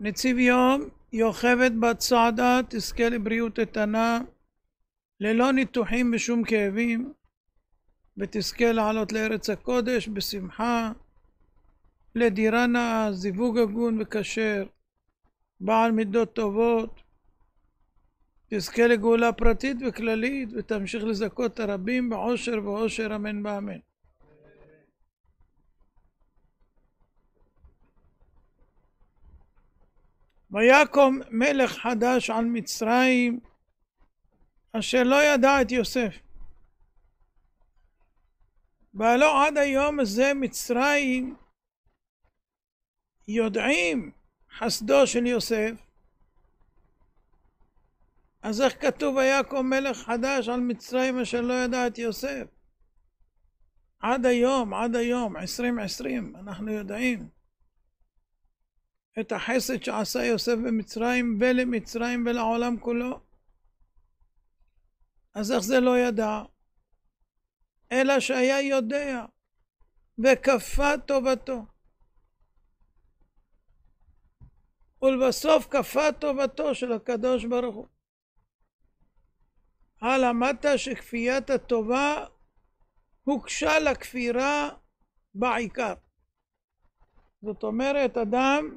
נציב יום, יוכבת בת סעדה, תזכה לבריאות איתנה, ללא ניתוחים ושום כאבים, ותזכה לעלות לארץ הקודש בשמחה, לדירה נאה, זיווג הגון וכשר, בעל מידות טובות, תזכה לגאולה פרטית וכללית, ותמשיך לזכות הרבים בעושר ועושר, אמן ואמן. ויקום מלך חדש על מצרים, אשר לא ידע את יוסף. והלא עד היום הזה מצרים יודעים חסדו של יוסף. אז איך כתוב ויקום מלך חדש על מצרים אשר לא ידע את יוסף? עד היום, 2020, אנחנו יודעים את החסד שעשה יוסף במצרים ולמצרים ולעולם כולו. אז איך זה לא ידע? אלא שהיה יודע וכפה טובתו. ולבסוף כפה טובתו של הקדוש ברוך הוא. למדת שכפיית הטובה הוקשה לכפירה בעיקר. זאת אומרת, אדם,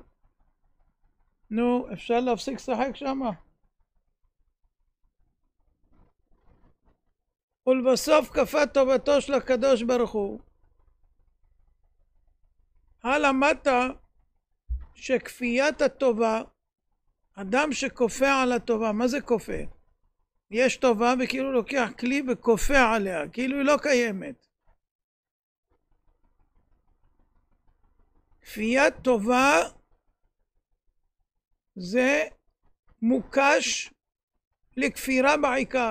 אפשר להפסיק לשחק שמה. ולבסוף כפה טובתו של הקדוש ברוך הוא. למדת שכפיית הטובה, אדם שכופה על הטובה, מה זה כופה? יש טובה וכאילו לוקח כלי וכופה עליה, כאילו היא לא קיימת. כפיית טובה זה מוקש לכפירה בעיקר.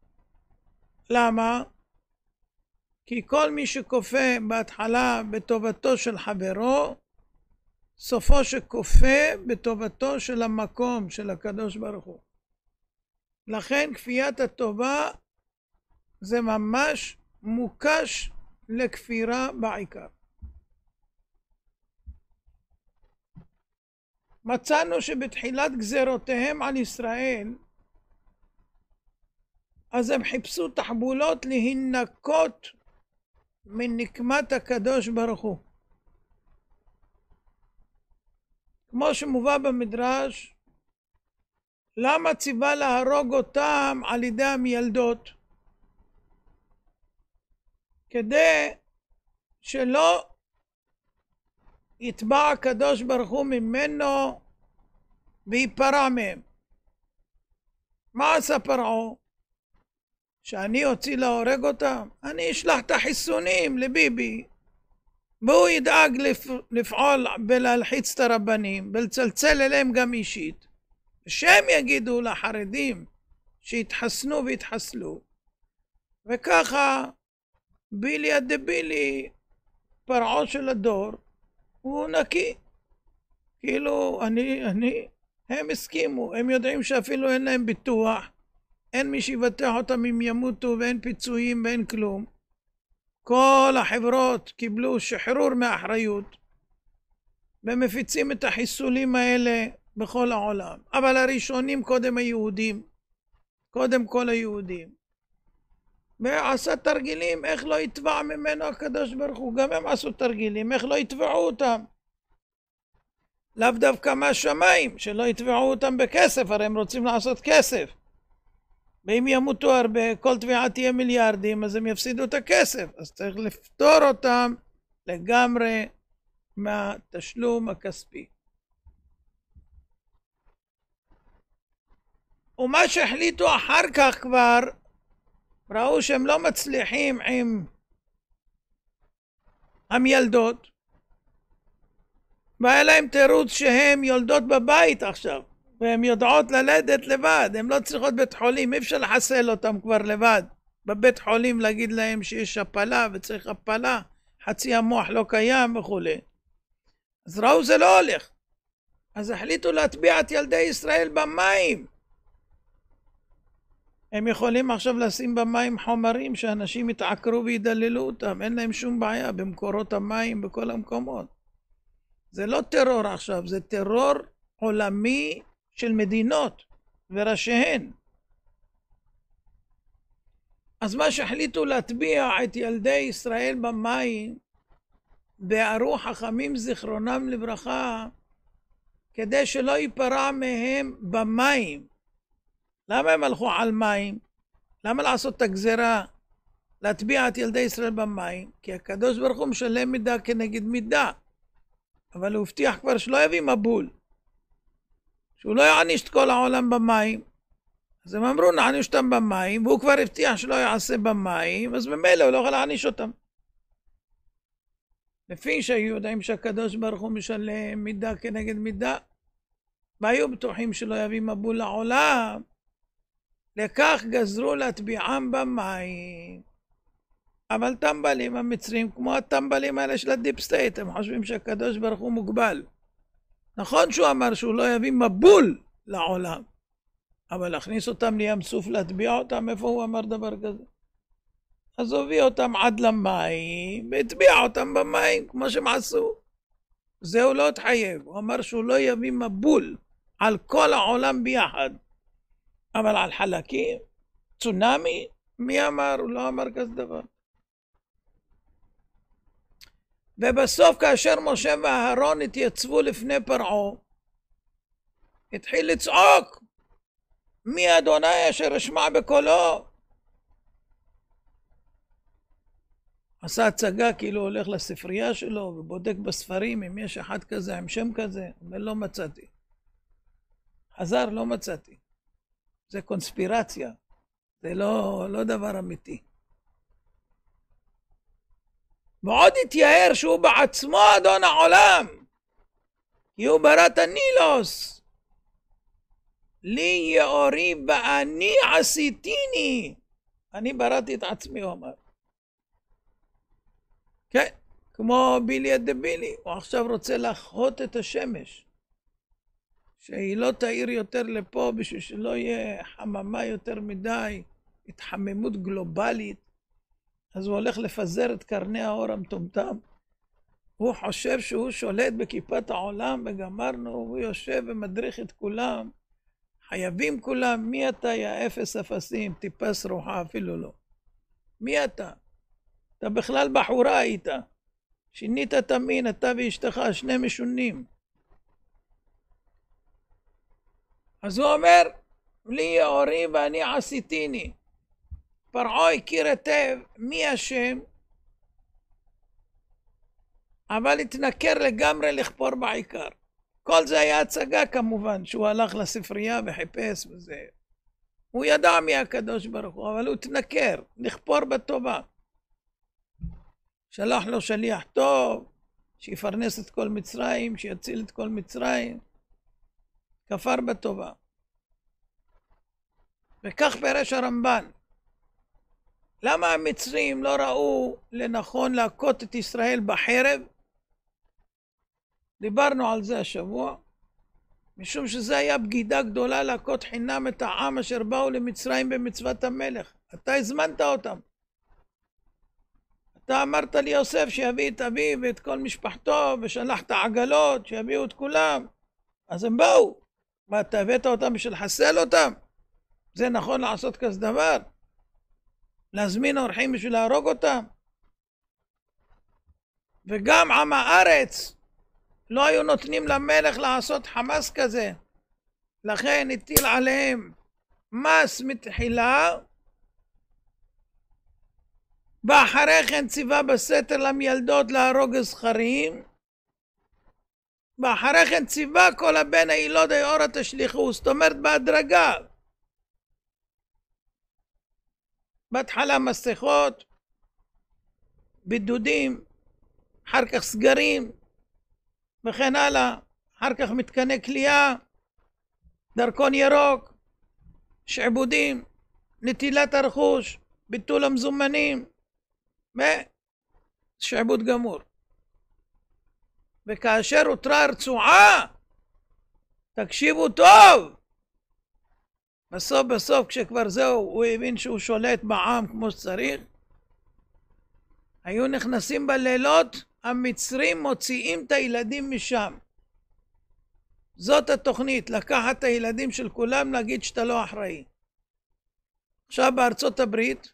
למה? כי כל מי שכופה בהתחלה בטובתו של חברו, סופו שכופה בטובתו של המקום של הקדוש ברוך הוא. לכן כפיית הטובה זה ממש מוקש לכפירה בעיקר. מצאנו שבתחילת גזרותיהם על ישראל, אז הם חיפשו תחבולות להינקות מנקמת הקדוש ברוך הוא. כמו שמובא במדרש, למה ציווה להרוג אותם על ידי המילדות? כדי שלא יתבע הקדוש ברוך הוא ממנו ויפרע מהם. מה עשה פרעה? שאני הוציא להורג אותם? אני אשלח את החיסונים לביבי, והוא ידאג לפעול ולהלחיץ את הרבנים ולצלצל אליהם גם אישית, שהם יגידו לחרדים שיתחסנו ויתחסלו. וככה בילי הדבילי, פרעו של הדור, הוא נקי. כאילו הם הסכימו, הם יודעים שאפילו אין להם ביטוח, אין מי שיבטח אותם אם ימותו, ואין פיצויים ואין כלום. כל החברות קיבלו שחרור מאחריות ומפיצים את החיסולים האלה בכל העולם. אבל הראשונים קודם היהודים, קודם כל היהודים. ועשה תרגילים איך לא יתבע ממנו הקדוש ברוך הוא. גם הם עשו תרגילים איך לא יתבעו אותם. לאו דווקא מהשמיים, שלא יתבעו אותם בכסף, הרי הם רוצים לעשות כסף. ואם ימותו הרבה, כל תביעה תהיה מיליארדים, אז הם יפסידו את הכסף. אז צריך לפתור אותם לגמרי מהתשלום הכספי. ומה שהחליטו אחר כך כבר, ראו שהם לא מצליחים עם המילדות, והיה להם תירוץ שהם יולדות בבית עכשיו, והן יודעות ללדת לבד, הן לא צריכות בית חולים, אי אפשר לחסל אותם כבר לבד. בבית חולים להגיד להם שיש הפלה וצריך הפלה, חצי המוח לא קיים וכו'. אז ראו זה לא הולך. אז החליטו להטביע את ילדי ישראל במים. הם יכולים עכשיו לשים במים חומרים שאנשים יתעקרו וידללו אותם, אין להם שום בעיה במקורות המים בכל המקומות. זה לא טרור עכשיו, זה טרור עולמי של מדינות וראשיהן. אז מה שהחליטו להטביע את ילדי ישראל במים, בערו חכמים זיכרונם לברכה, כדי שלא ייפרע מהם במים. למה הם הלכו על מים? למה לעשות את הגזרה? להטביע את ילדי ישראל במים? כי הקדוש ברוך הוא משלם מידה כנגד מידה. אבל הוא הבטיח כבר שלא יביא מבול. שהוא לא יעניש את כל העולם במים. אז הם אמרו נעניש אותם במים, והוא כבר הבטיח שלא יעשה במים, אז ממילא הוא לא יכול להעניש אותם. לפי שהיו יודעים שהקדוש ברוך הוא משלם מידה כנגד מידה, והיו בטוחים שלא יביא מבול לעולם, לכך גזרו להטביעם במים. אבל טמבלים המצרים, כמו הטמבלים האלה של הדיפ סטייט, הם חושבים שהקדוש ברוך הוא מוגבל. נכון שהוא אמר שהוא לא יביא מבול לעולם, אבל להכניס אותם לים סוף, להטביע אותם, איפה הוא אמר דבר כזה? אז הוביא אותם עד למים, והטביע אותם במים, כמו שהם עשו. זהו לא התחייב, הוא אמר שהוא לא יביא מבול על כל העולם ביחד. אבל על חלקים, צונאמי, מי אמר? הוא לא אמר כזה דבר. ובסוף כאשר משה ואהרון התייצבו לפני פרעה, התחיל לצעוק, מי אדוני אשר אשמע בקולו? עשה הצגה כאילו הולך לספרייה שלו ובודק בספרים אם יש אחד כזה עם שם כזה, ולא מצאתי. חזר, לא מצאתי. זה קונספירציה, זה לא דבר אמיתי. ועוד התייאר שהוא בעצמו אדון העולם, כי הוא ברא את הנילוס. לי יאורי ואני עשיתיני. אני בראתי את עצמי, הוא אמר. כן, כמו בילי הדבילי, הוא עכשיו רוצה לחוות את השמש. שהיא לא תאיר יותר לפה בשביל שלא יהיה חממה יותר מדי, התחממות גלובלית. אז הוא הולך לפזר את קרני האור המטומטם. הוא חושב שהוא שולט בכיפת העולם וגמרנו, הוא יושב ומדריך את כולם. חייבים כולם, מי אתה יא אפס אפסים, טיפס רוחה אפילו לא. מי אתה? אתה בכלל בחורה היית. שינית את המין, אתה ואשתך, שני משונים. אז הוא אומר, לי יאורי ואני עשיתיני. פרעה הכיר היטב מי השם, אבל התנכר לגמרי לכפור בעיקר. כל זה היה הצגה כמובן, שהוא הלך לספרייה וחיפש וזה. הוא ידע מי הקדוש ברוך הוא, אבל הוא התנכר, לכפור בטובה. שלח לו שליח טוב, שיפרנס את כל מצרים, שיציל את כל מצרים. כפר בטובה. וכך פירש הרמב"ן. למה המצרים לא ראו לנכון להכות את ישראל בחרב? דיברנו על זה השבוע. משום שזה היה בגידה גדולה להכות חינם את העם אשר באו למצרים במצוות המלך. אתה הזמנת אותם. אתה אמרת לי יוסף שיביא את אביו ואת כל משפחתו, ושלחת עגלות שיביאו את כולם. אז הם באו. ואתה הבאת אותם בשביל לחסל אותם? זה נכון לעשות כזה דבר? להזמין אורחים בשביל להרוג אותם? וגם עם הארץ לא היו נותנים למלך לעשות חמאס כזה. לכן הטיל עליהם מס מתחילה, ואחרי כן ציווה בסתר למילדות להרוג זכרים, ואחרי כן ציווה כל הבן הילוד היאורה תשליכו, זאת אומרת בהדרגה. בהתחלה מסכות, בידודים, אחר כך סגרים, וכן הלאה, אחר כך מתקני כליאה, דרכון ירוק, שעבודים, נטילת הרכוש, ביטול המזומנים, ושעבוד גמור. וכאשר הותרה הרצועה, תקשיבו טוב, בסוף כשכבר זהו, הוא הבין שהוא שולט בעם כמו שצריך, היו נכנסים בלילות, המצרים מוציאים את הילדים משם. זאת התוכנית, לקחת את הילדים של כולם, להגיד שאתה לא אחראי. עכשיו בארצות הברית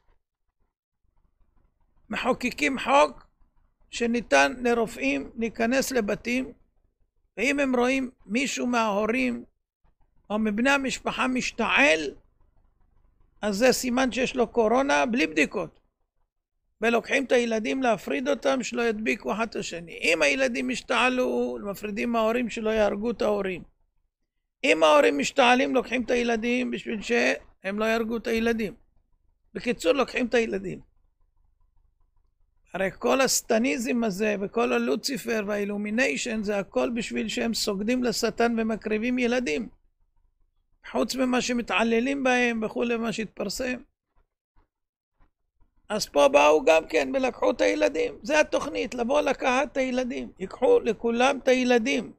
מחוקקים חוק שניתן לרופאים להיכנס לבתים, ואם הם רואים מישהו מההורים או מבני המשפחה משתעל, אז זה סימן שיש לו קורונה בלי בדיקות. ולוקחים את הילדים להפריד אותם שלא ידביקו אחד את השני. אם הילדים משתעלו, מפרידים מההורים שלא יהרגו את ההורים. אם ההורים משתעלים, לוקחים את הילדים בשביל שהם לא יהרגו את הילדים. בקיצור, לוקחים את הילדים. הרי כל הסטניזם הזה וכל הלוציפר והאילומיניישן זה הכל בשביל שהם סוגדים לשטן ומקריבים ילדים. חוץ ממה שמתעללים בהם וכו' מה שהתפרסם. אז פה באו גם כן ולקחו את הילדים. זה התוכנית, לבוא לקחת את הילדים. ייקחו לכולם את הילדים.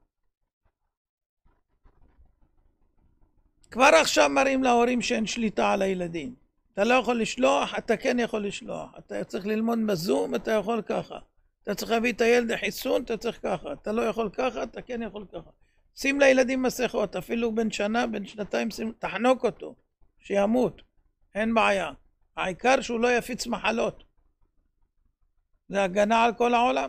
כבר עכשיו מראים להורים שאין שליטה על הילדים. אתה לא יכול לשלוח, אתה כן יכול לשלוח. אתה צריך ללמוד בזום, אתה יכול ככה. אתה צריך להביא את הילד לחיסון, אתה צריך ככה. אתה לא יכול ככה, אתה כן יכול ככה. שים לילדים מסכות, אפילו בן שנה, בן שנתיים, תחנוק אותו, שימות. אין בעיה. העיקר שהוא לא יפיץ מחלות. זה הגנה על כל העולם.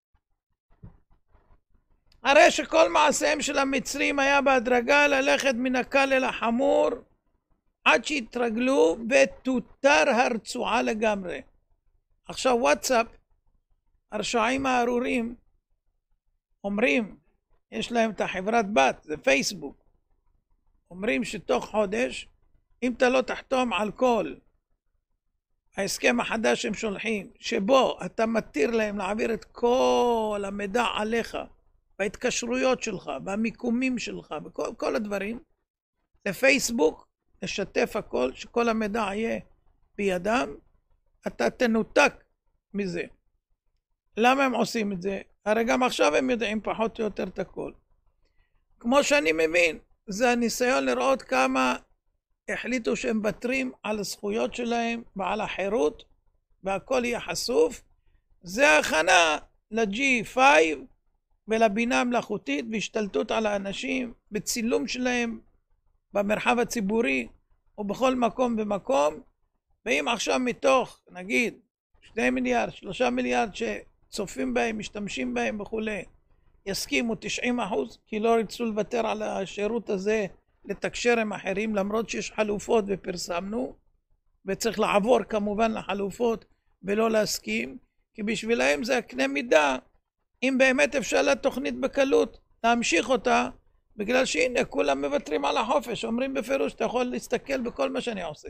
הרי שכל מעשיהם של המצרים היה בהדרגה ללכת מן הקל אל החמור, עד שהתרגלו ותותר הרצועה לגמרי. עכשיו וואטסאפ, הרשעים הארורים, אומרים, יש להם את החברת בת, זה פייסבוק. אומרים שתוך חודש, אם אתה לא תחתום על כל ההסכם החדש שהם שולחים, שבו אתה מתיר להם להעביר את כל המידע עליך, בהתקשרויות שלך, במיקומים שלך, בכל הדברים, לפייסבוק, לשתף הכל, שכל המידע יהיה בידם, אתה תנותק מזה. למה הם עושים את זה? הרי גם עכשיו הם יודעים פחות או יותר את הכל. כמו שאני מבין, זה הניסיון לראות כמה החליטו שהם בטרים על הזכויות שלהם ועל החירות, והכל יהיה חשוף. זה הכנה ל-G5 ולבינה המלאכותית והשתלטות על האנשים, בצילום שלהם במרחב הציבורי ובכל מקום ומקום. ואם עכשיו מתוך, נגיד, 2 מיליארד, 3 מיליארד שצופים בהם, משתמשים בהם וכו', יסכימו 90%, כי לא רצו לוותר על השירות הזה לתקשר עם אחרים, למרות שיש חלופות ופרסמנו, וצריך לעבור כמובן לחלופות ולא להסכים, כי בשבילהם זה הקנה מידה, אם באמת אפשר לתוכנית בקלות, להמשיך אותה, בגלל שהנה כולם מוותרים על החופש, אומרים בפירוש, אתה יכול להסתכל בכל מה שאני עושה.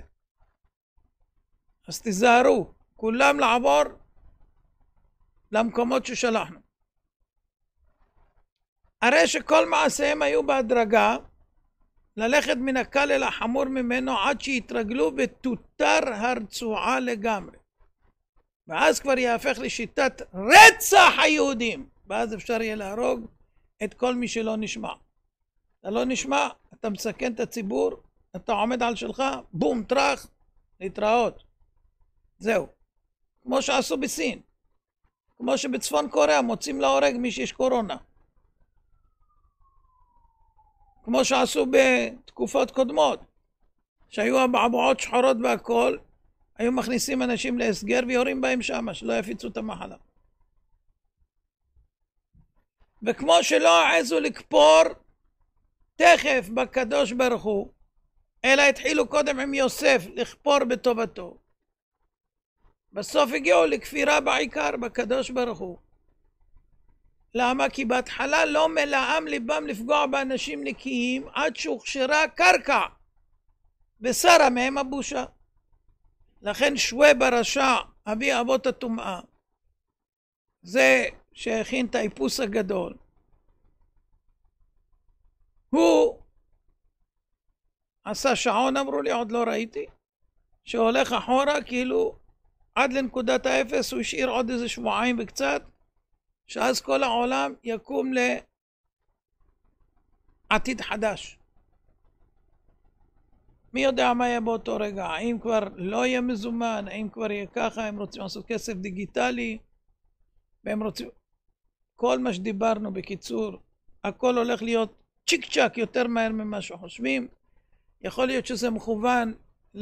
אז תיזהרו, כולם לעבור למקומות ששלחנו. הרי שכל מעשיהם היו בהדרגה, ללכת מן הקל אל החמור ממנו עד שיתרגלו ותותר הרצועה לגמרי. ואז כבר יהפך לשיטת רצח היהודים. ואז אפשר יהיה להרוג את כל מי שלא נשמע. אתה לא נשמע, אתה מסכן את הציבור, אתה עומד על שלך, בום, טרח, להתראות. זהו. כמו שעשו בסין. כמו שבצפון קוריאה מוצאים להורג מי שיש קורונה. כמו שעשו בתקופות קודמות, שהיו אבעבועות שחורות והכל, היו מכניסים אנשים להסגר ויורים בהם שם, שלא יפיצו את המחלה. וכמו שלא העזו לקפור תכף בקדוש ברוך הוא, אלא התחילו קודם עם יוסף לכפור בטובתו. בסוף הגיעו לכפירה בעיקר בקדוש ברוך הוא. למה? כי בהתחלה לא מלאם ליבם לפגוע באנשים נקיים עד שהוכשרה קרקע ושרה מהם הבושה. לכן שווה ברשע אבי אבות הטומאה, זה שהכין את האיפוס הגדול, הוא עשה שעון, אמרו לי, עוד לא ראיתי, שהולך אחורה כאילו עד לנקודת האפס, הוא השאיר עוד איזה שבועיים וקצת, שאז כל העולם יקום לעתיד חדש. מי יודע מה יהיה באותו רגע? האם כבר לא יהיה מזומן? האם כבר יהיה ככה? הם רוצים לעשות כסף דיגיטלי? והם רוצים... כל מה שדיברנו בקיצור, הכל הולך להיות צ'יק צ'ק יותר מהר ממה שחושבים. יכול להיות שזה מכוון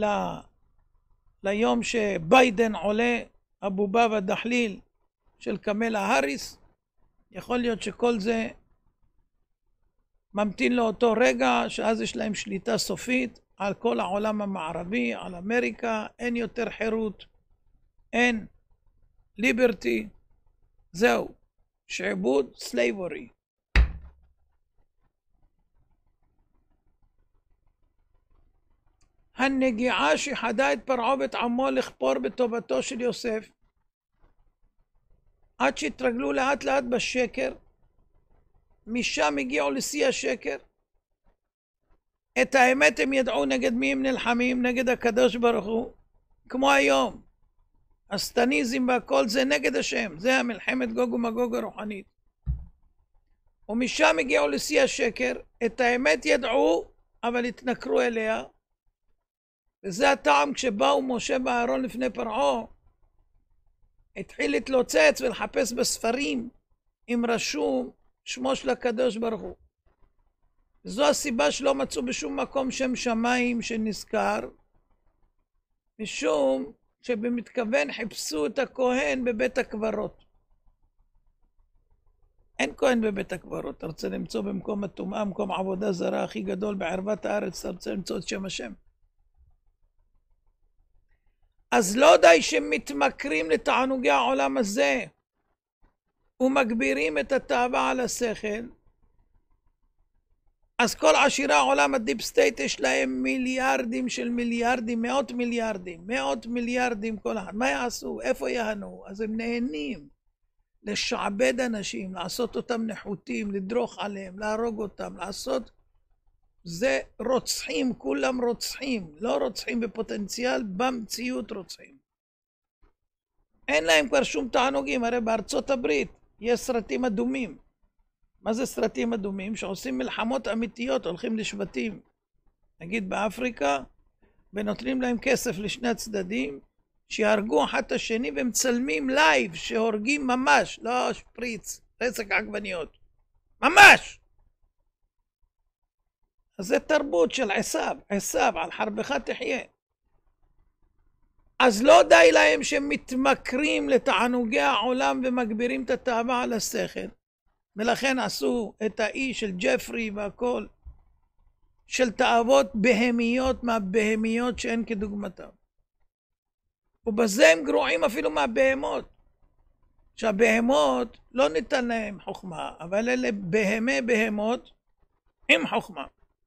ליום שביידן עולה, הבובה והדחליל של קמלה האריס. יכול להיות שכל זה ממתין לאותו רגע, שאז יש להם שליטה סופית על כל העולם המערבי, על אמריקה. אין יותר חירות, אין ליברטי, זהו, שעבוד, סלייבורי. הנגיעה שחדה את פרעה ואת עמו לכפור בטובתו של יוסף, עד שהתרגלו לאט לאט בשקר, משם הגיעו לשיא השקר. את האמת הם ידעו נגד מי הם נלחמים, נגד הקדוש ברוך הוא, כמו היום. הסטניזם והכל זה נגד השם, זה המלחמת גוג ומגוג הרוחנית. ומשם הגיעו לשיא השקר, את האמת ידעו, אבל התנכרו אליה. וזה הטעם כשבאו משה ואהרון לפני פרעה, התחיל להתלוצץ ולחפש בספרים אם רשום שמו של הקדוש ברוך הוא. זו הסיבה שלא מצאו בשום מקום שם שמיים שנזכר, משום שבמתכוון חיפשו את הכהן בבית הקברות. אין כהן בבית הקברות. אתה רוצה למצוא במקום הטומאה, מקום עבודה זרה הכי גדול בערבת הארץ, אתה רוצה למצוא את שם השם. אז לא די שמתמכרים לתענוגי העולם הזה ומגבירים את התאווה על השכל, אז כל עשירי העולם הדיפ סטייט יש להם מיליארדים של מיליארדים, מאות מיליארדים כל אחד. מה יעשו? איפה יהנו? אז הם נהנים לשעבד אנשים, לעשות אותם נחותים, לדרוך עליהם, להרוג אותם, לעשות... זה רוצחים, כולם רוצחים, לא רוצחים בפוטנציאל, במציאות רוצחים. אין להם כבר שום תענוגים. הרי בארצות הברית יש סרטים אדומים. מה זה סרטים אדומים? שעושים מלחמות אמיתיות, הולכים לשבטים, נגיד באפריקה, ונותנים להם כסף לשני הצדדים, שיהרגו אחד את השני, ומצלמים לייב שהורגים ממש, לא שפריץ, רסק עגבניות, ממש. אז זה תרבות של עשיו, על חרבך תחיה. אז לא די להם שמתמכרים לתענוגי העולם ומגבירים את התאווה על השכל, ולכן עשו את האי של ג'פרי והכל, של תאוות בהמיות מהבהמיות שאין כדוגמתם. ובזה הם גרועים אפילו מהבהמות. שהבהמות לא ניתן להם חוכמה, אבל אלה בהמות עם חוכמה.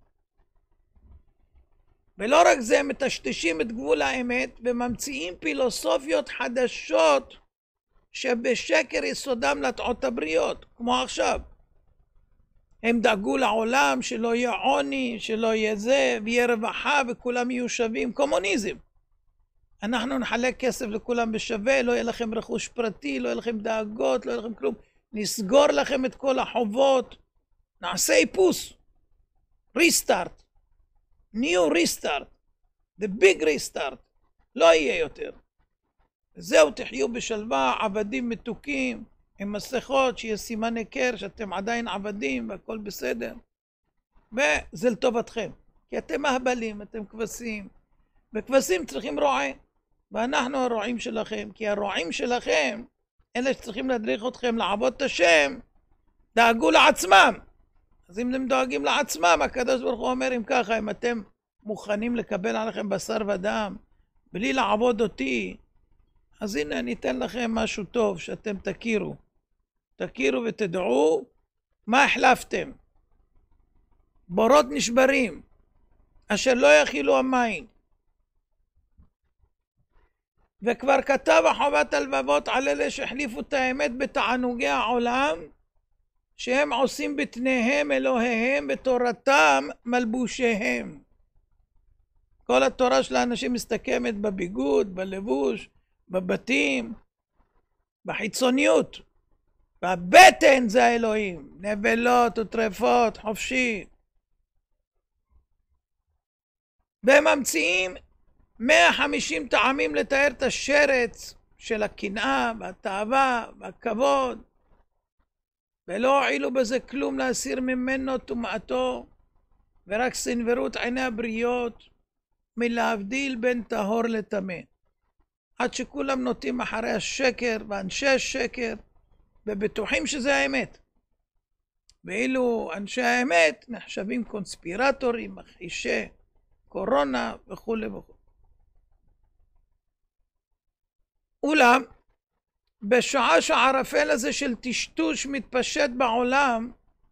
ולא רק זה, הם מטשטשים את גבול האמת וממציאים פילוסופיות חדשות שבשקר יסודם להטעות הבריות, כמו עכשיו. הם דאגו לעולם שלא יהיה עוני, שלא יהיה זה, ויהיה רווחה וכולם יהיו שווים. קומוניזם. אנחנו נחלק כסף לכולם בשווה, לא יהיה לכם רכוש פרטי, לא יהיה לכם דאגות, לא יהיה לכם כלום. נסגור לכם את כל החובות, נעשה איפוס. ריסטארט. New restart. The big restart. לא יהיה יותר. זהו, תחיו בשלווה, עבדים מתוקים, עם מסכות, שיהיה סימן היכר שאתם עדיין עבדים והכל בסדר. וזה לטובתכם. כי אתם מהבלים, אתם כבשים. וכבשים צריכים רועה. ואנחנו הרועים שלכם. כי הרועים שלכם, אלה שצריכים להדריך אתכם לעבוד את השם, דאגו לעצמם. אז אם אתם דואגים לעצמם, הקדוש ברוך הוא אומר, אם ככה, אם אתם מוכנים לקבל עליכם בשר ודם, בלי לעבוד אותי, אז הנה אני אתן לכם משהו טוב שאתם תכירו. תכירו ותדעו מה החלפתם. בורות נשברים, אשר לא יכילו המים. וכבר כתב החובת הלבבות על אלה שהחליפו את האמת בתענוגי העולם, שהם עושים בתניהם אלוהיהם, בתורתם מלבושיהם. כל התורה של האנשים מסתכמת בביגוד, בלבוש, בבתים, בחיצוניות. והבטן זה האלוהים, נבלות וטרפות, חופשי. והם ממציאים 150 טעמים לתאר את השרץ של הקנאה והתאווה והכבוד. ולא הועילו בזה כלום להסיר ממנו טומאתו, ורק סנוורות עיני הבריות מלהבדיל בין טהור לטמא. עד שכולם נוטים אחרי השקר ואנשי השקר, ובטוחים שזה האמת. ואילו אנשי האמת נחשבים קונספירטורים, מכחישי קורונה וכו' וכו'. אולם, בשעה שהערפל הזה של טשטוש מתפשט בעולם,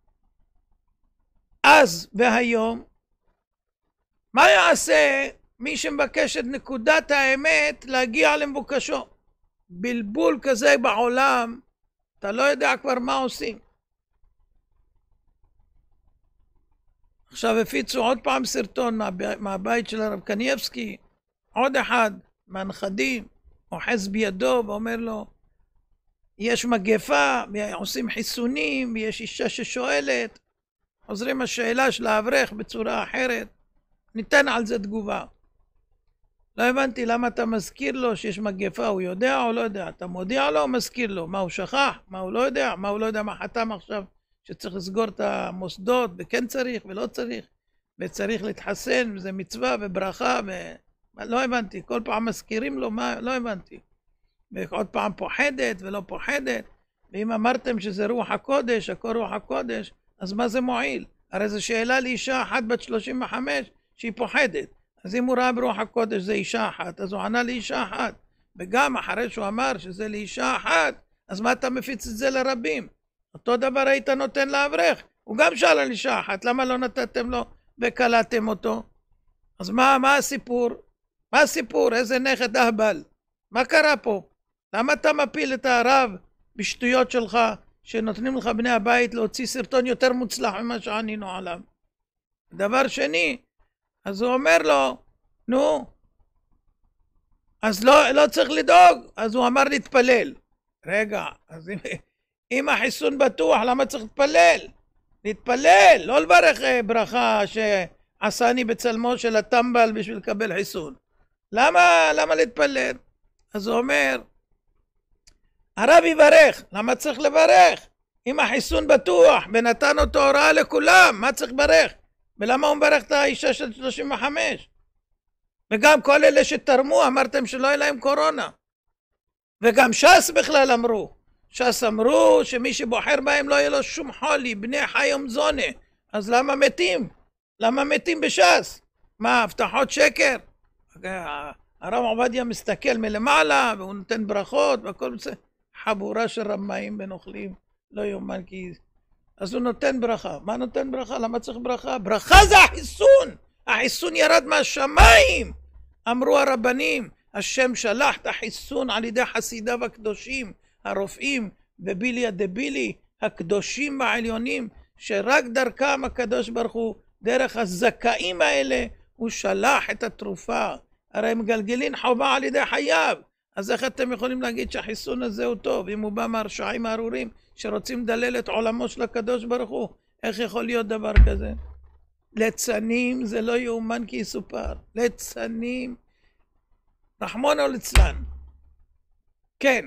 אז והיום, מה יעשה מי שמבקש את נקודת האמת להגיע למבוקשו? בלבול כזה בעולם, אתה לא יודע כבר מה עושים. עכשיו הפיצו עוד פעם סרטון מהבית של הרב קנייבסקי, עוד אחד מהנכדים אוחז בידו ואומר לו, יש מגפה, עושים חיסונים, יש אישה ששואלת, חוזרים השאלה של האברך בצורה אחרת, ניתן על זה תגובה. לא הבנתי למה אתה מזכיר לו שיש מגפה, הוא יודע או לא יודע? אתה מודיע לו או מזכיר לו? מה הוא שכח? מה הוא לא יודע? מה הוא לא יודע מה חתם עכשיו שצריך לסגור את המוסדות וכן צריך ולא צריך וצריך להתחסן וזה מצווה וברכה לא הבנתי, כל פעם מזכירים לו מה, לא הבנתי. ועוד פעם פוחדת ולא פוחדת, ואם אמרתם שזה רוח הקודש, הכל רוח הקודש, אז מה זה מועיל? הרי זו שאלה לאישה אחת בת 35 שהיא פוחדת. אז אם הוא ראה ברוח הקודש זה אישה אחת, אז הוא ענה לאישה אחת. וגם אחרי שהוא אמר שזה לאישה אחת, אז מה אתה מפיץ את זה לרבים? אותו דבר היית נותן לאברך. הוא גם שאל על אישה אחת, למה לא נתתם לו וקלעתם אותו? אז מה הסיפור? מה הסיפור? איזה נכד אהבל? מה קרה פה? למה אתה מפיל את הרב בשטויות שלך, שנותנים לך בני הבית להוציא סרטון יותר מוצלח ממה שענינו עליו? דבר שני, אז הוא אומר לו, נו, אז לא צריך לדאוג. אז הוא אמר להתפלל. רגע, אז אם החיסון בטוח, למה צריך להתפלל? להתפלל, לא לברך ברכה שעשני בצלמו של הטמבל בשביל לקבל חיסון. למה להתפלל? אז הוא אומר, הרב יברך, למה צריך לברך? אם החיסון בטוח ונתן אותו הוראה לכולם, מה צריך לברך? ולמה הוא מברך את האישה של 35? וגם כל אלה שתרמו, אמרתם שלא יהיה להם קורונה. וגם ש"ס בכלל אמרו. ש"ס אמרו שמי שבוחר בהם לא יהיה לו שום חולי, בני חי ומזונה. אז למה מתים? למה מתים בש"ס? מה, הבטחות שקר? הרב עובדיה מסתכל מלמעלה והוא נותן ברכות והכל בסדר. חבורה של רמאים ונוכלים, לא יאומן כי... אז הוא נותן ברכה. מה נותן ברכה? למה צריך ברכה? ברכה זה החיסון! החיסון ירד מהשמיים! אמרו הרבנים, השם שלח את החיסון על ידי חסידיו הקדושים, הרופאים וביליה דבילי, הקדושים והעליונים, שרק דרכם הקדוש ברוך הוא, דרך הזכאים האלה, הוא שלח את התרופה. הרי הם גלגלין חובה על ידי חייו. אז איך אתם יכולים להגיד שהחיסון הזה הוא טוב? אם הוא בא מהרשעים הארורים שרוצים לדלל את עולמו של הקדוש ברוך הוא, איך יכול להיות דבר כזה? ליצנים זה לא יאומן כי יסופר. ליצנים, רחמנא ליצלן. כן.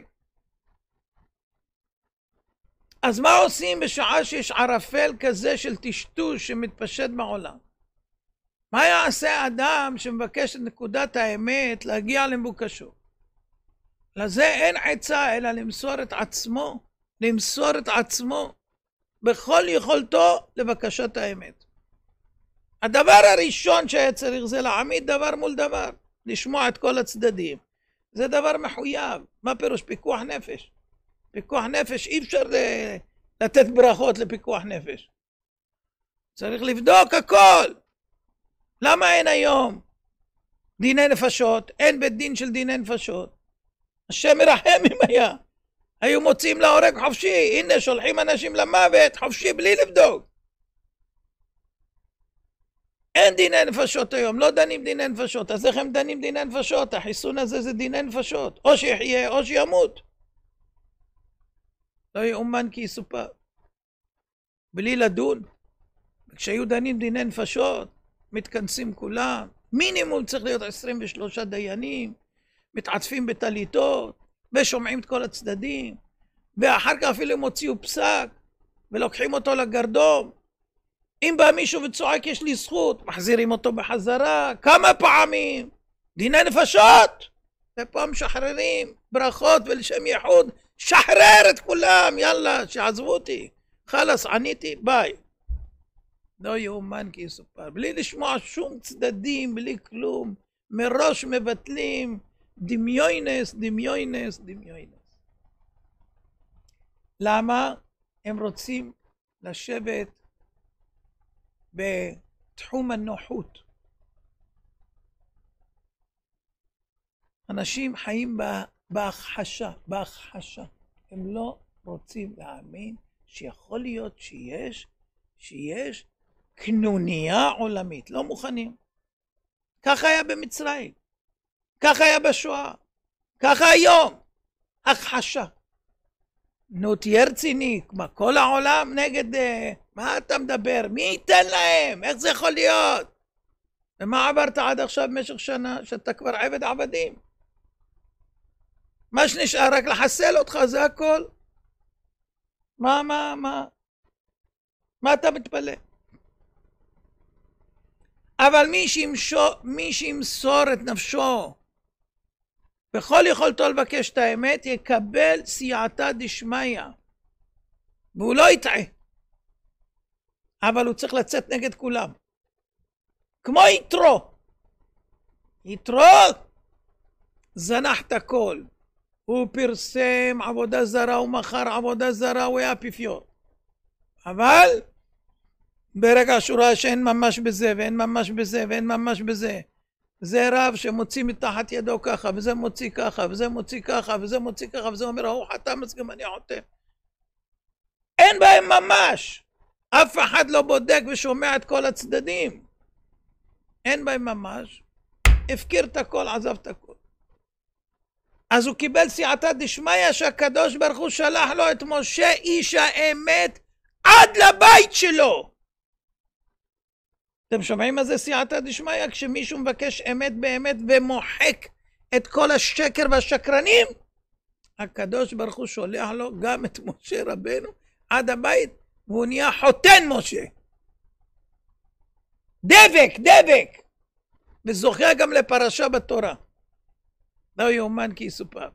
אז מה עושים בשעה שיש ערפל כזה של טשטוש שמתפשט בעולם? מה יעשה אדם שמבקש את נקודת האמת להגיע למבוקשו? לזה אין עצה אלא למסור את עצמו, למסור את עצמו בכל יכולתו לבקשת האמת. הדבר הראשון שהיה צריך זה להעמיד דבר מול דבר, לשמוע את כל הצדדים. זה דבר מחויב. מה פירוש? פיקוח נפש. פיקוח נפש, אי אפשר לתת ברכות לפיקוח נפש. צריך לבדוק הכל. למה אין היום דיני נפשות? אין בית דין של דיני נפשות. השם מרחם אם היה. היו מוצאים להורג חופשי. הנה שולחים אנשים למוות חופשי בלי לבדוק. אין דיני נפשות היום, לא דנים דיני נפשות. אז איך הם דנים דיני נפשות? החיסון הזה זה דיני נפשות. או שיחיה או שימות. לא יאומן כי יסופר. בלי לדון. כשהיו דנים דיני נפשות, מתכנסים כולם. מינימום צריך להיות 23 דיינים. מתעטפים בטליתות, ושומעים את כל הצדדים, ואחר כך אפילו הם הוציאו פסק, ולוקחים אותו לגרדום. אם בא מישהו וצועק יש לי זכות, מחזירים אותו בחזרה. כמה פעמים? דיני נפשות. ופה משחררים, ברכות ולשם יחוד. שחרר את כולם, יאללה, שעזבו אותי. חלס, עניתי, ביי. לא יאומן כי יסופר. בלי לשמוע שום צדדים, בלי כלום. מראש מבטלים. דמיונס, דמיונס, דמיונס. למה? הם רוצים לשבת בתחום הנוחות. אנשים חיים בהכחשה, בהכחשה. הם לא רוצים להאמין שיכול להיות שיש קנוניה עולמית. לא מוכנים. ככה היה במצרים. ככה היה בשואה. ככה היום. הכחשה. נו, תהיה רציני, מה כל העולם נגד... מה אתה מדבר? מי ייתן להם? איך זה יכול להיות? ומה עברת עד עכשיו במשך שנה שאתה כבר עבד עבדים? מה שנשאר רק לחסל אותך, זה הכל. מה אתה מתפלא? אבל מי שימסור את נפשו בכל יכולתו לבקש את האמת, יקבל סייעתא דשמיא. והוא לא יטעה. אבל הוא צריך לצאת נגד כולם. כמו יתרו. יתרו זנח את הכל. הוא פרסם עבודה זרה, הוא מכר עבודה זרה, הוא היה אפיפיור. אבל ברגע שהוא ראה שאין ממש בזה, ואין ממש בזה, ואין ממש בזה, זה רב שמוציא מתחת ידו ככה, וזה מוציא ככה, וזה מוציא ככה, וזה מוציא ככה, וזה אומר, הוא חתם, אז גם אני חותם. אין בהם ממש. אף אחד לא בודק ושומע את כל הצדדים. אין בהם ממש. הפקיר את הכל, עזב את הכל. אז הוא קיבל סייעתא דשמיא שהקדוש ברוך הוא שלח לו את משה איש האמת עד לבית שלו. אתם שומעים מה זה סייעתא דשמיא? כשמישהו מבקש אמת באמת ומוחק את כל השקר והשקרנים, הקדוש ברוך הוא שולח לו גם את משה רבנו עד הבית, והוא נהיה חותן משה. דבק. וזוכה גם לפרשה בתורה. לא יאומן כי יסופר.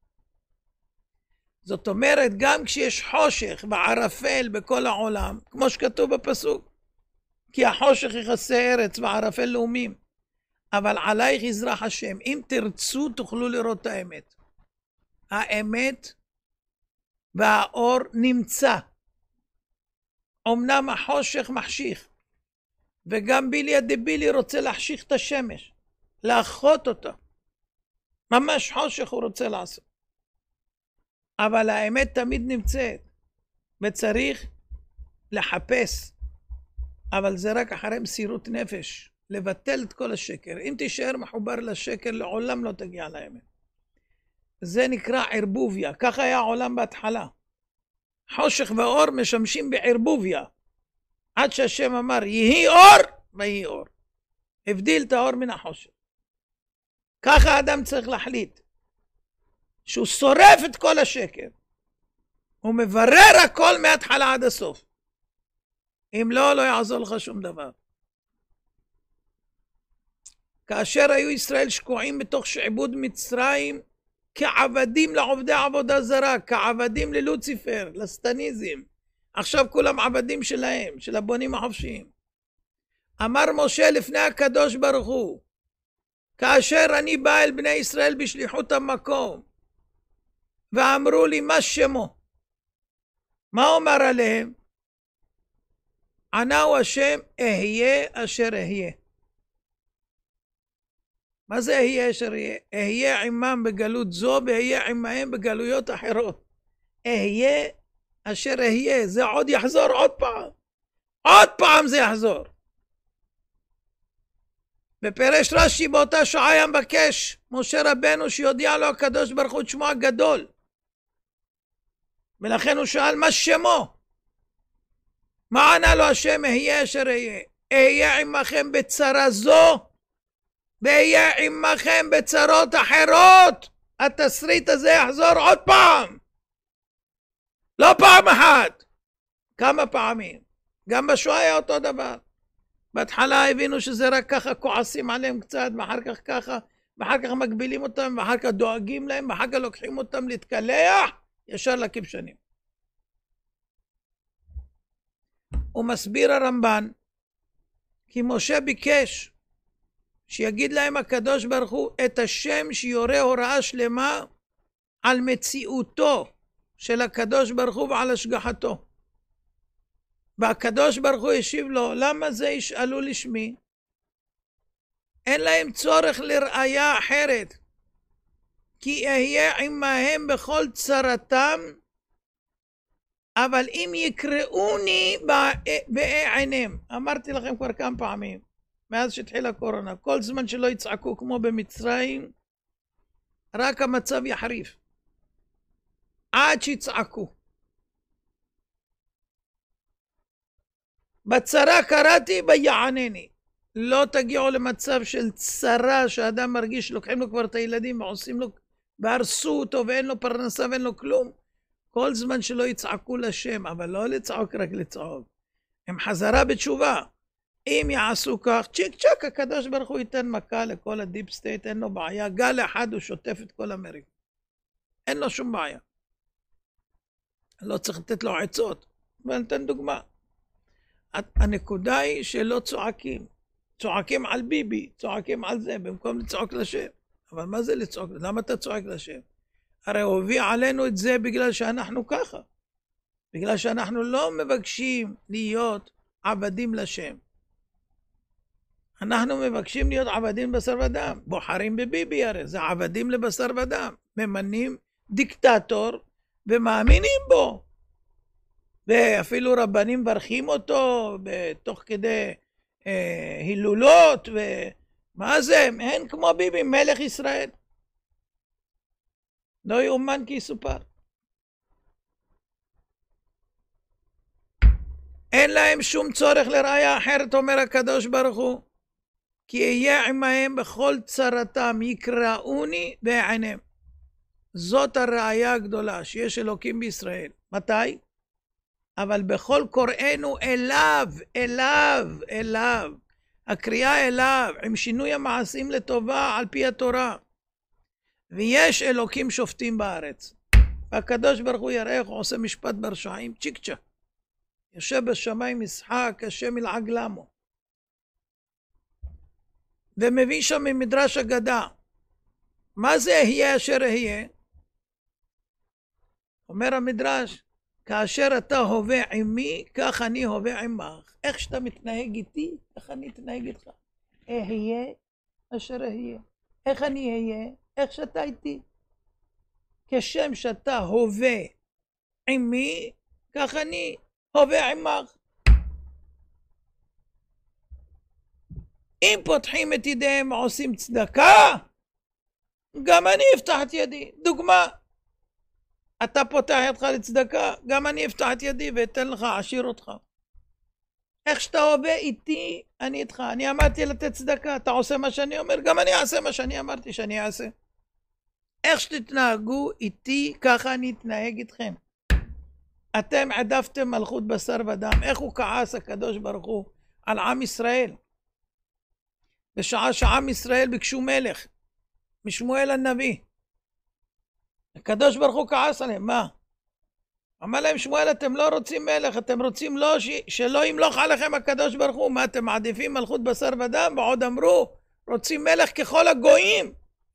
זאת אומרת, גם כשיש חושך וערפל בכל העולם, כמו שכתוב בפסוק, כי החושך יכסה ארץ וערפל לאומים, אבל עלייך יזרח השם. אם תרצו תוכלו לראות את האמת. האמת והאור נמצא. אמנם החושך מחשיך, וגם ביליה דבילי רוצה להחשיך את השמש, לאחות אותה. ממש חושך הוא רוצה לעשות. אבל האמת תמיד נמצאת, וצריך לחפש. אבל זה רק אחרי מסירות נפש, לבטל את כל השקר. אם תישאר מחובר לשקר, לעולם לא תגיע לאמת. זה נקרא ערבוביה, ככה היה העולם בהתחלה. חושך ואור משמשים בערבוביה. עד שהשם אמר, יהי אור, ויהי אור. הבדיל את האור מן החושך. ככה האדם צריך להחליט. שהוא שורף את כל השקר. הוא מברר הכל מההתחלה עד הסוף. אם לא, לא יעזור לך שום דבר. כאשר היו ישראל שקועים בתוך שעבוד מצרים, כעבדים לעובדי עבודה זרה, כעבדים ללוציפר, לסטניזם. עכשיו כולם עבדים שלהם, של הבונים החופשיים. אמר משה לפני הקדוש ברוך הוא, כאשר אני בא אל בני ישראל בשליחות המקום, ואמרו לי מה שמו? מה אומר עליהם? ענהו השם, אהיה אשר אהיה. מה זה אהיה אשר אהיה? אהיה עמם בגלות זו, ואהיה עמהם בגלויות אחרות. אהיה אשר אהיה, זה עוד יחזור עוד פעם. עוד פעם זה יחזור. בפרש רש"י באותה שעה היה מבקש משה רבנו שיודיע לו הקדוש ברוך הוא את שמו הגדול. ולכן הוא שאל מה שמו? מה ענה לו השם? אהיה אשר אהיה. אהיה עמכם בצרה זו, ואהיה עמכם בצרות אחרות. התסריט הזה יחזור עוד פעם. לא פעם אחת. כמה פעמים. גם בשואה היה אותו דבר. בהתחלה הבינו שזה רק ככה, כועסים עליהם קצת, ואחר כך ככה, ואחר כך מגבילים אותם, ואחר כך דואגים להם, ואחר כך לוקחים אותם להתקלח, ישר לכבשנים. הוא מסביר הרמב"ן, כי משה ביקש שיגיד להם הקדוש ברוך הוא את השם שיורה הוראה שלמה על מציאותו של הקדוש ברוך הוא ועל השגחתו. והקדוש ברוך הוא השיב לו, למה זה ישאלו לשמי? אין להם צורך לראיה אחרת, כי אהיה עמהם בכל צרתם, אבל אם יקראוני בעיניהם. אמרתי לכם כבר כמה פעמים, מאז שהתחילה הקורונה, כל זמן שלא יצעקו כמו במצרים, רק המצב יחריף. עד שיצעקו. בצרה קראתי ביענני. לא תגיעו למצב של צרה שהאדם מרגיש, לוקחים לו כבר את הילדים ועושים לו, והרסו אותו ואין לו פרנסה ואין לו כלום. כל זמן שלא יצעקו לשם, אבל לא לצעוק רק לצעוק. הם חזרה בתשובה. אם יעשו כך, צ'יק צ'ק, הקדוש ברוך הוא ייתן מכה לכל הדיפ סטייט, אין לו בעיה. גל אחד הוא שוטף את כל אמריקה. אין לו שום בעיה. לא צריך לתת לו עצות. אבל נתן דוגמה. הנקודה היא שלא צועקים. צועקים על ביבי, צועקים על זה, במקום לצעוק לשם. אבל מה זה לצעוק? למה אתה צועק לשם? הרי הוא הביא עלינו את זה בגלל שאנחנו ככה. בגלל שאנחנו לא מבקשים להיות עבדים לשם. אנחנו מבקשים להיות עבדים בשר ודם. בוחרים בביבי הרי, זה עבדים לבשר ודם. ממנים דיקטטור ומאמינים בו. ואפילו רבנים ברכים אותו בתוך כדי הילולות. ומה זה? אין כמו ביבי, מלך ישראל. לא יאומן כי יסופר. אין להם שום צורך לראיה אחרת, אומר הקדוש ברוך הוא. כי אהיה עמהם בכל צרתם, יקראוני בעיניהם. זאת הראיה הגדולה, שיש אלוקים בישראל. מתי? אבל בכל קוראינו אליו, אליו, אליו. הקריאה אליו, עם שינוי המעשים לטובה על פי התורה. ויש אלוקים שופטים בארץ. והקדוש ברוך הוא יראה איך הוא עושה משפט ברשעים, צ'יק צ'ק. יושב בשמיים משחק, השם ילעג למו. ומביא שם ממדרש אגדה. מה זה אהיה אשר אהיה? אומר המדרש, כאשר אתה הווה עמי, כך אני הווה עמך. איך שאתה מתנהג איתי, איך אני אתנהג איתך. אהיה אשר אהיה. איך אני אהיה? איך שאתה איתי. כשם שאתה הווה עמי, כך אני הווה עמך. אם פותחים את ידיהם ועושים צדקה, גם אני אפתח את ידי. דוגמה, אתה פותח ידך לצדקה, גם אני אפתח את ידי ואתן לך, עשיר אותך. איך שאתה הווה איתי, אני איתך. אני אמרתי לתת צדקה, אתה עושה מה שאני אומר, גם אני אעשה מה שאני אמרתי שאני אעשה. איך שתתנהגו איתי, ככה אני אתנהג איתכם. אתם עדפתם מלכות בשר ודם. איך הוא כעס הקדוש ברוך הוא על עם ישראל? בשעה שעם ישראל ביקשו מלך, משמואל הנביא. הקדוש ברוך הוא כעס עליהם, מה? אמר להם שמואל, אתם לא רוצים מלך, אתם רוצים לא שלא ימלוך עליכם הקדוש ברוך הוא. מה, אתם מעדיפים מלכות בשר ודם? ועוד אמרו, רוצים מלך ככל הגויים.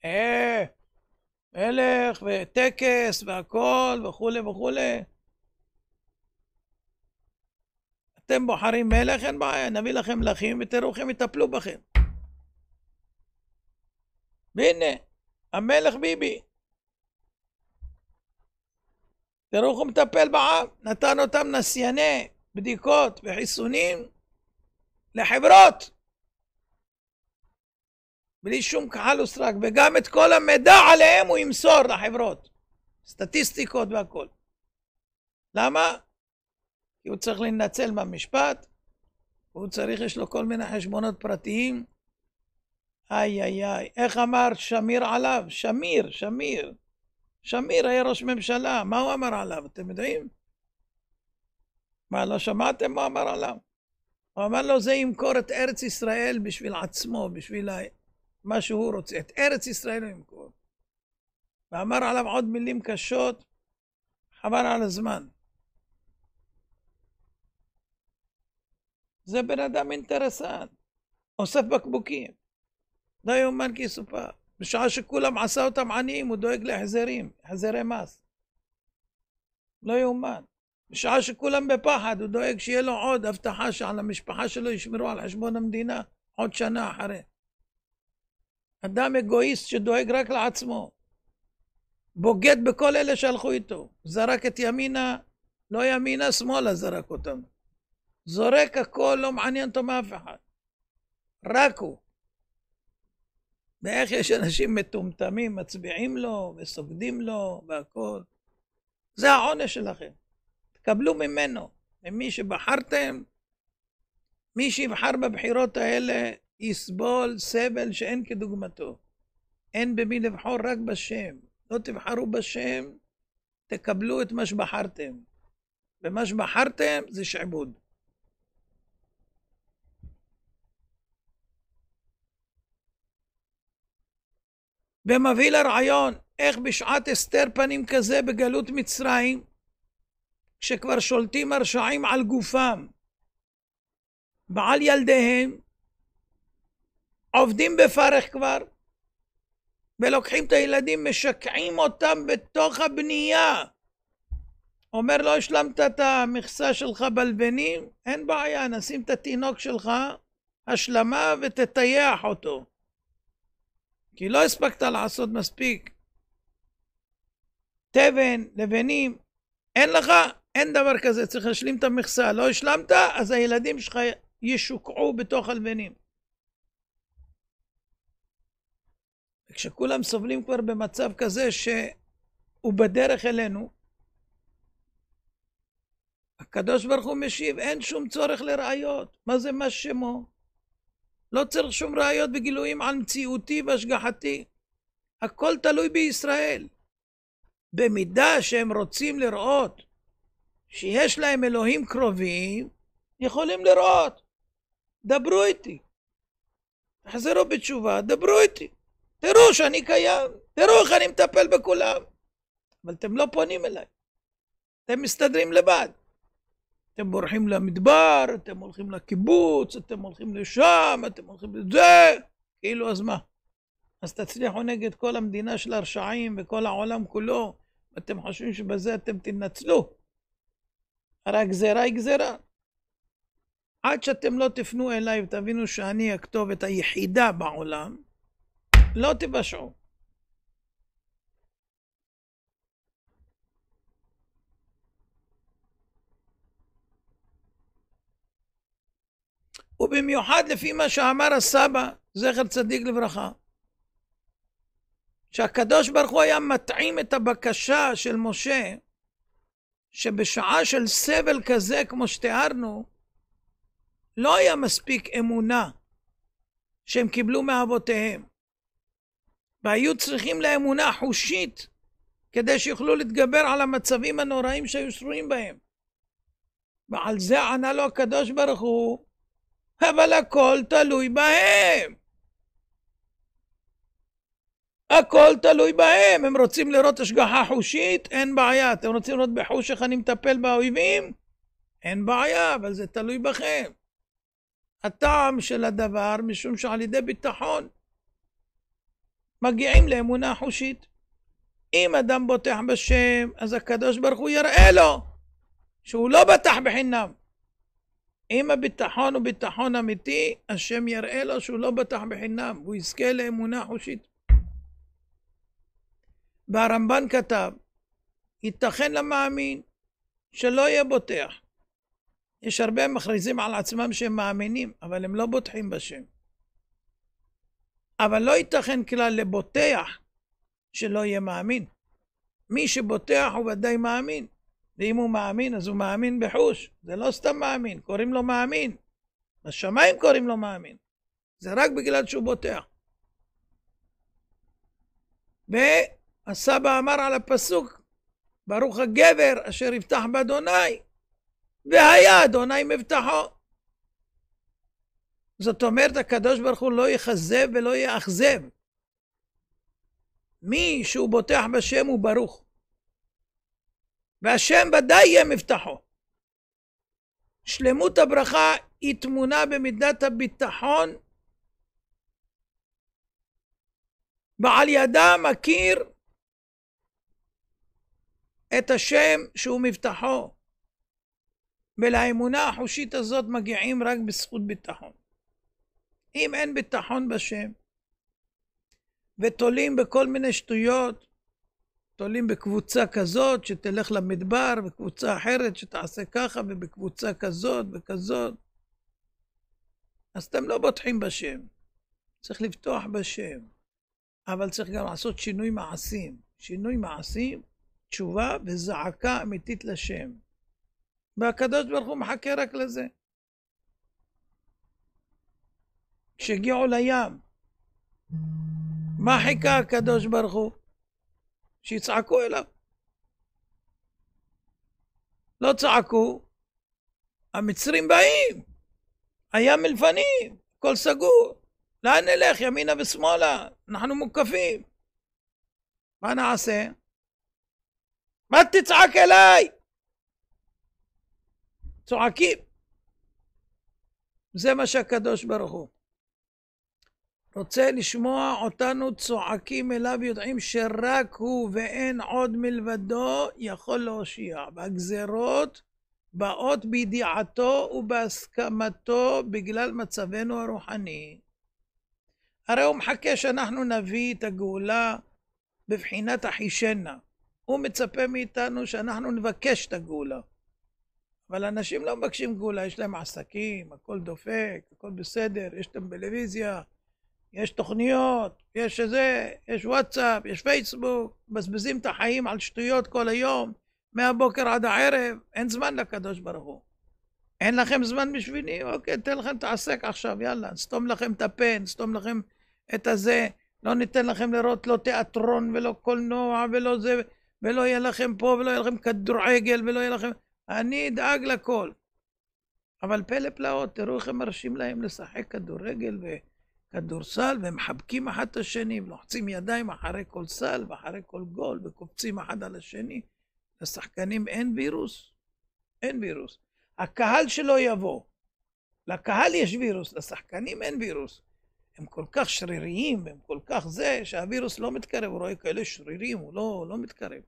מלך וטקס והכל וכו' וכו'. אתם בוחרים מלך, אין בעיה, נביא לכם מלכים ותראו לכם יטפלו בכם. והנה, המלך ביבי. תראו איך הוא מטפל בעם. נתן אותם נסייני בדיקות וחיסונים לחברות. בלי שום קהל וסרק. וגם את כל המידע עליהם הוא ימסור לחברות. סטטיסטיקות והכל. למה? כי הוא צריך להינצל מהמשפט. הוא צריך, יש לו כל מיני חשבונות פרטיים. איי איי איי. איך אמר שמיר עליו? שמיר היה ראש ממשלה. מה הוא אמר עליו? אתם יודעים? מה, לא שמעתם מה אמר עליו? הוא אמר לו, זה ימכור את ארץ ישראל בשביל עצמו, בשביל מה שהוא רוצה. את ארץ ישראל הוא ימכור. ואמר עליו עוד מילים קשות, חבל על הזמן. זה בן אדם אינטרסנט. אוסף בקבוקים. לא יאומן כי יסופר. בשעה שכולם עשה אותם עניים, הוא דואג להחזרים, החזרי מס. לא יאומן. בשעה שכולם בפחד, הוא דואג שיהיה לו עוד הבטחה שעל המשפחה שלו ישמרו על חשבון המדינה עוד שנה אחרי. אדם אגואיסט שדואג רק לעצמו. בוגד בכל אלה שהלכו איתו. זרק את ימינה, לא ימינה, שמאלה זרק אותם. זורק הכל, לא מעניין אותו מאף אחד. רק הוא. ואיך יש אנשים מטומטמים, מצביעים לו וסוגדים לו והכל. זה העונש שלכם. תקבלו ממנו, ממי שבחרתם. מי שיבחר בבחירות האלה יסבול סבל שאין כדוגמתו. אין במי לבחור, רק בשם. לא תבחרו בשם, תקבלו את מה שבחרתם. ומה שבחרתם זה שעבוד. ומביא לרעיון איך בשעת אסתר פנים כזה בגלות מצרים, כשכבר שולטים הרשעים על גופם ועל ילדיהם, עובדים בפרך כבר, ולוקחים את הילדים, משקעים אותם בתוך הבנייה. אומר, לא השלמת את המכסה שלך בלבנים, אין בעיה, נשים את התינוק שלך השלמה ותטייח אותו. כי לא הספקת לעשות מספיק. תבן, לבנים, אין לך, אין דבר כזה, צריך להשלים את המכסה. לא השלמת, אז הילדים שלך ישוקעו בתוך הלבנים. וכשכולם סובלים כבר במצב כזה שהוא בדרך אלינו, הקדוש ברוך הוא משיב, אין שום צורך לראיות. מה זה מה שמו? לא צריך שום ראיות וגילויים על מציאותי והשגחתי. הכל תלוי בישראל. במידה שהם רוצים לראות שיש להם אלוהים קרובים, יכולים לראות. דברו איתי. תחזרו בתשובה, דברו איתי. תראו שאני קיים. תראו איך אני מטפל בכולם. אבל אתם לא פונים אליי. אתם מסתדרים לבד. אתם בורחים למדבר, אתם הולכים לקיבוץ, אתם הולכים לשם, אתם הולכים לזה. כאילו, אז מה? אז תצליחו נגד כל המדינה של הרשעים וכל העולם כולו, ואתם חושבים שבזה אתם תנצלו. הרי הגזרה היא גזרה. עד שאתם לא תפנו אליי ותבינו שאני הכתובת היחידה בעולם, לא תבשעו. ובמיוחד לפי מה שאמר הסבא, זכר צדיק לברכה, שהקדוש ברוך הוא היה מטעים את הבקשה של משה, שבשעה של סבל כזה כמו שתיארנו, לא היה מספיק אמונה שהם קיבלו מאבותיהם, והיו צריכים לאמונה חושית כדי שיוכלו להתגבר על המצבים הנוראים שהיו שרויים בהם. ועל זה ענה לו הקדוש ברוך הוא, אבל הכל תלוי בהם. הכל תלוי בהם. הם רוצים לראות השגחה חושית, אין בעיה. אתם רוצים לראות בחוש איך אני מטפל באויבים? אין בעיה, אבל זה תלוי בכם. הטעם של הדבר, משום שעל ידי ביטחון, מגיעים לאמונה חושית. אם אדם בוטח בשם, אז הקדוש ברוך הוא יראה לו שהוא לא בטח בחינם. אם הביטחון הוא ביטחון אמיתי, השם יראה לו שהוא לא בטח בחינם, הוא יזכה לאמונה חושית. והרמב"ן כתב, ייתכן למאמין שלא יהיה בוטח. יש הרבה מכריזים על עצמם שהם מאמינים, אבל הם לא בוטחים בשם. אבל לא ייתכן כלל לבוטח שלא יהיה מאמין. מי שבוטח הוא ודאי מאמין. ואם הוא מאמין, אז הוא מאמין בחוש. זה לא סתם מאמין, קוראים לו מאמין. בשמיים קוראים לו מאמין. זה רק בגלל שהוא בוטח. והסבא אמר על הפסוק, ברוך הגבר אשר יבטח באדוני. והיה אדוני מבטחו. זאת אומרת, הקדוש ברוך הוא לא יחזב ולא יאכזב. מי שהוא בוטח בשם הוא ברוך. והשם ודאי יהיה מבטחו. שלמות הברכה היא תמונה במידת הביטחון, בעל ידה מכיר את השם שהוא מבטחו, ולאמונה החושית הזאת מגיעים רק בזכות ביטחון. אם אין ביטחון בשם, ותולים בכל מיני שטויות, תולים בקבוצה כזאת שתלך למדבר, בקבוצה אחרת שתעשה ככה, ובקבוצה כזאת וכזאת, אז אתם לא בוטחים בשם. צריך לפתוח בשם, אבל צריך גם לעשות שינוי מעשים. שינוי מעשים, תשובה וזעקה אמיתית לשם. והקדוש ברוך הוא מחכה רק לזה. כשהגיעו לים, מה חיכה הקדוש ברוך הוא? שיצעקו אליו. לא צעקו, המצרים באים, הים מלפנים, הכל סגור. לאן נלך? ימינה ושמאלה, אנחנו מוקפים. מה נעשה? מה תצעק אליי? צועקים. זה מה שהקדוש ברוך הוא רוצה לשמוע אותנו צועקים אליו, יודעים שרק הוא ואין עוד מלבדו יכול להושיע. והגזרות באות בידיעתו ובהסכמתו בגלל מצבנו הרוחני. הרי הוא מחכה שאנחנו נביא את הגאולה בבחינת החישנה. הוא מצפה מאיתנו שאנחנו נבקש את הגאולה. אבל אנשים לא מבקשים גאולה, יש להם עסקים, הכל דופק, הכל בסדר, יש טלוויזיה, יש תוכניות, יש זה, יש וואטסאפ, יש פייסבוק, מבזבזים את החיים על שטויות כל היום, מהבוקר עד הערב, אין זמן לקדוש ברוך הוא. אין לכם זמן בשבילי? אוקיי, תן לכם תעסק עכשיו, יאללה, נסתום לכם את הפה, נסתום לכם את הזה, לא ניתן לכם לראות לא תיאטרון ולא קולנוע ולא זה, ולא יהיה לכם פה ולא יהיה לכם כדורגל ולא יהיה לכם, אני אדאג לכל. אבל פלא פלאות, תראו איך הם מרשים להם לשחק כדורגל וכדורסל, והם מחבקים אחד את השני, ולוחצים ידיים אחרי כל סל ואחרי כל גול, וקופצים אחד על השני. לשחקנים אין וירוס, אין וירוס. הקהל שלו יבוא, לקהל יש וירוס, לשחקנים אין וירוס. הם כל כך שריריים, הם כל כך זה, שהווירוס לא מתקרב, הוא רואה כאלה שרירים, הוא לא מתקרב.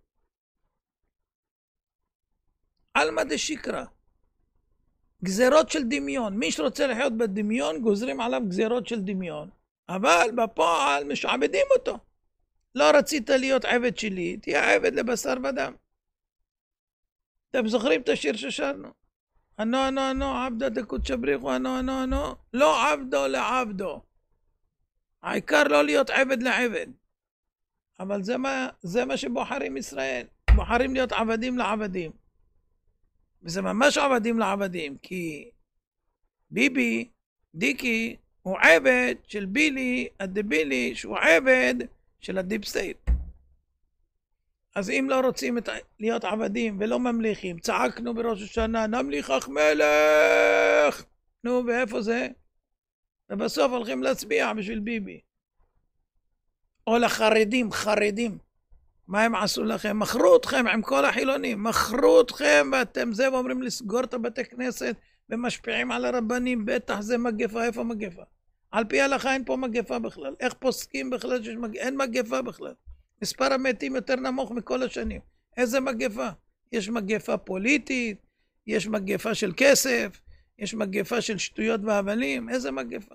אלמא דשיקרא, גזרות של דמיון. מי שרוצה לחיות בדמיון, גוזרים עליו גזרות של דמיון. אבל בפועל משעבדים אותו. לא רצית להיות עבד שלי, תהיה עבד לבשר ודם. אתם זוכרים את השיר ששרנו? אנו עבדה דקות שבריחו, אנו לא עבדו לעבדו. העיקר לא להיות עבד לעבד. אבל זה מה שבוחרים ישראל. בוחרים להיות עבדים לעבדים. וזה ממש עבדים לעבדים, כי ביבי, דיקי, הוא עבד של בילי, הדבילי, שהוא עבד של הדיפ סטייט. אז אם לא רוצים להיות עבדים ולא ממליכים, צעקנו בראש השנה, נמליכך מלך! נו, ואיפה זה? ובסוף הולכים להצביע בשביל ביבי. או לחרדים, חרדים. מה הם עשו לכם? מכרו אתכם עם כל החילונים, מכרו אתכם ואתם זה, ואומרים לסגור את הבתי כנסת ומשפיעים על הרבנים, בטח זה מגפה, איפה מגפה? על פי ההלכה אין פה מגפה בכלל. איך פוסקים בכלל שיש אין מגפה בכלל? מספר המתים יותר נמוך מכל השנים. איזה מגפה? יש מגפה פוליטית, יש מגפה של כסף, יש מגפה של שטויות והבלים, איזה מגפה?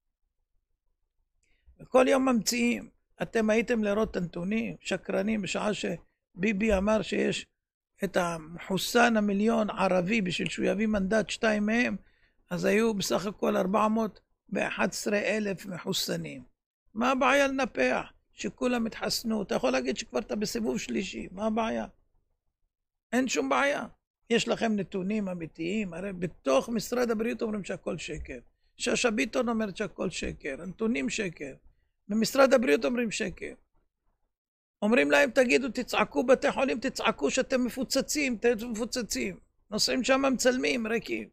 וכל יום ממציאים. אתם הייתם לראות את הנתונים, שקרנים, בשעה שביבי אמר שיש את המחוסן המיליון ערבי בשביל שהוא יביא מנדט 2 מהם, אז היו בסך הכל 411,000 מחוסנים. מה הבעיה לנפח? שכולם התחסנו. אתה יכול להגיד שכבר אתה בסיבוב שלישי, מה הבעיה? אין שום בעיה. יש לכם נתונים אמיתיים, הרי בתוך משרד הבריאות אומרים שהכל שקר. שאשא ביטון אומרת שהכל שקר, הנתונים שקר. במשרד הבריאות אומרים שקר. אומרים להם, תגידו, תצעקו בתי חולים, תצעקו שאתם מפוצצים, אתם מפוצצים. נוסעים שם מצלמים, ריקים.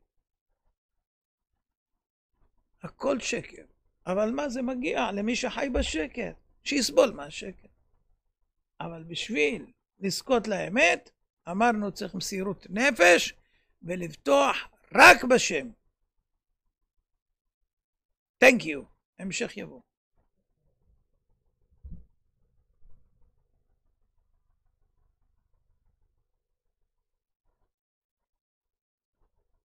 הכל שקר. אבל מה זה מגיע למי שחי בשקר? שיסבול מהשקר. אבל בשביל לזכות לאמת, אמרנו צריך מסירות נפש ולבטוח רק בשם. Thank you. המשך יבוא.